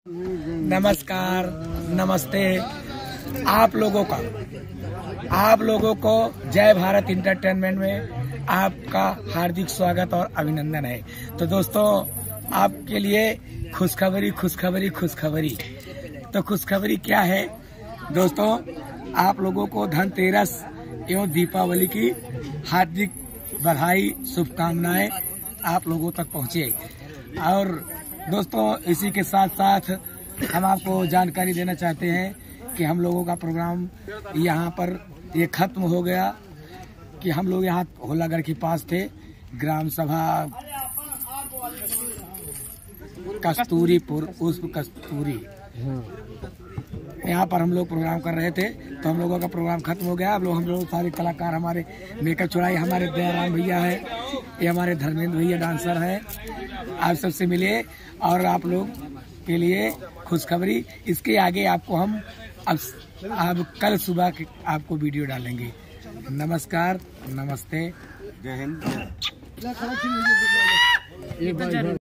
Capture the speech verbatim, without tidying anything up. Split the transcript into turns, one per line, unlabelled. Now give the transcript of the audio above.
नमस्कार, नमस्ते। आप लोगों का आप लोगों को जय भारत इंटरटेनमेंट में आपका हार्दिक स्वागत और अभिनंदन है। तो दोस्तों, आपके लिए खुशखबरी खुशखबरी खुशखबरी तो खुशखबरी क्या है दोस्तों? आप लोगों को धनतेरस एवं दीपावली की हार्दिक बधाई, शुभकामनाएं आप लोगों तक पहुंचे। और दोस्तों, इसी के साथ साथ हम आपको जानकारी देना चाहते हैं कि हम लोगों का प्रोग्राम यहाँ पर ये खत्म हो गया। कि हम लोग यहाँ होलागढ़ के पास थे, ग्राम सभा कस्तूरीपुर, उर्फ कस्तूरी, यहाँ पर हम लोग प्रोग्राम कर रहे थे। तो हम लोगों का प्रोग्राम खत्म हो गया। अब लोग हम लोग सारे कलाकार, हमारे मेकअप चुड़ाई, हमारे दयाराम भैया है, ये हमारे धर्मेंद्र भैया डांसर है। आप सबसे मिले और आप लोग के लिए खुशखबरी। इसके आगे आपको हम अब अब कल सुबह के आपको वीडियो डालेंगे। नमस्कार, नमस्ते, जय हिंद।